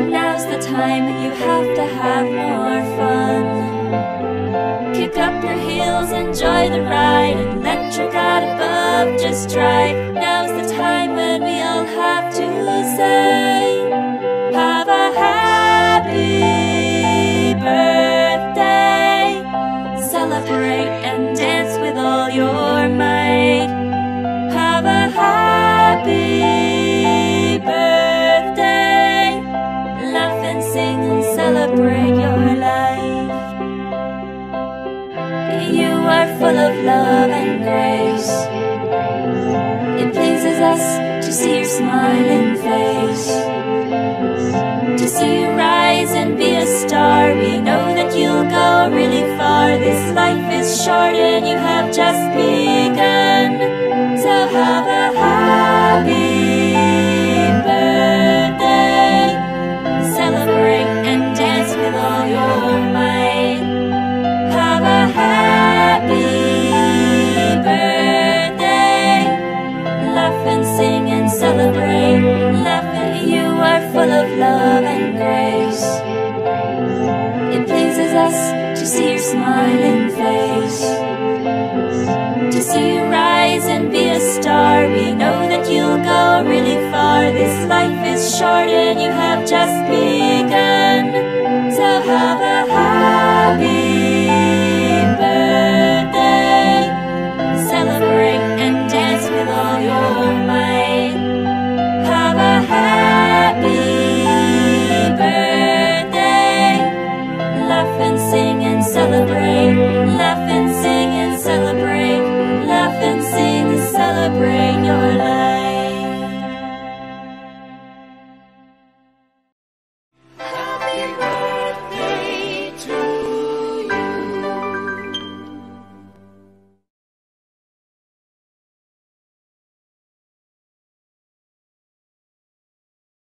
Now's the time, you have to have more fun. Kick up your heels, enjoy the ride, and let your God above just drive. Now's the time when we all have to say, have a happy birthday. Celebrate and dance with all your might. Have a happy birthday. Laugh and sing and celebrate your life. You are full of love and grace. It pleases us to see your smiling face, to see you rise and be a star. We know that you'll go really far. This life is short and you have just begun. So have a happy birthday. Celebrate and dance with all your might. Have a happy birthday. Laugh and sing and celebrate. Laugh at you are full of love and grace. It pleases us to see your smiling face, to see you rise and be a star. We know that you'll go really far. This life is short and you have just